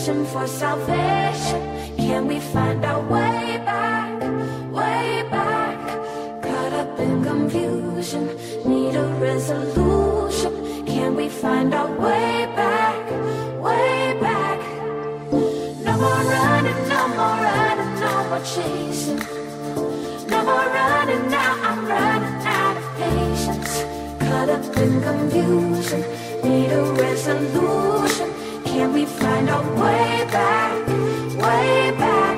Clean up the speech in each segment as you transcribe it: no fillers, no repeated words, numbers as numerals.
searching for salvation. Can we find our way back, way back? Caught up in confusion, need a resolution. Can we find our way back, way back? No more running, no more running, no more chasing. No more running now, I'm running out of patience. Caught up in confusion, need a resolution. Can we find our way back, way back?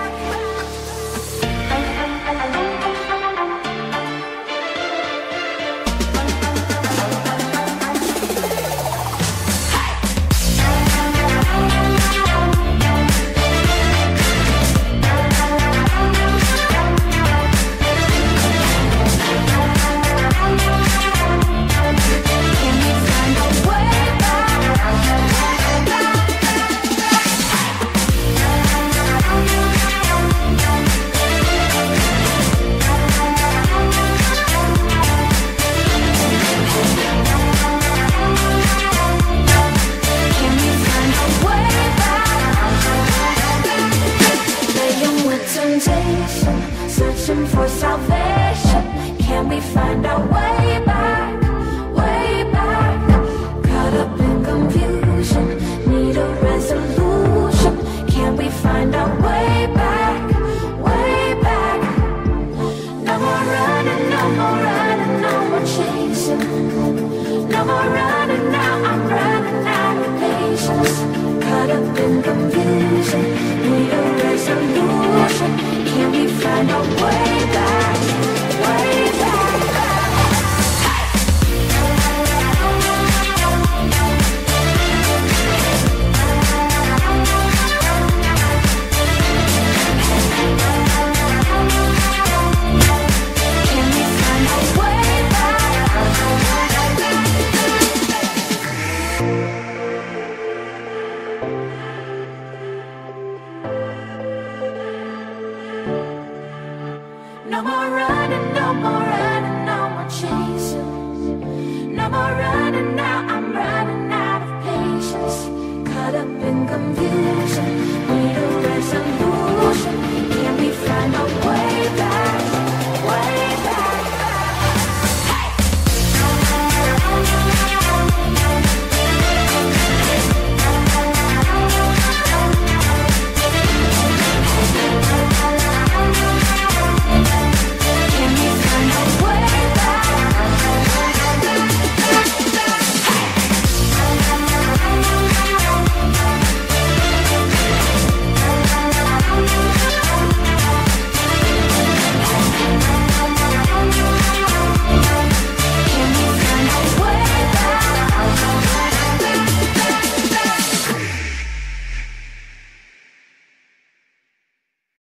Searching for salvation. Can we find our way back, way back? Caught up in confusion, need a resolution. Can we find our way back, way back? No more running, no more running, no more chasing. No more running now, I'm running out of patience. Caught up in confusion, need a resolution. Can we find our way back, way back? Can we find our way back? No more running, no more running, no more chasing. No more running now, I'm running out of patience. Caught up in confusion,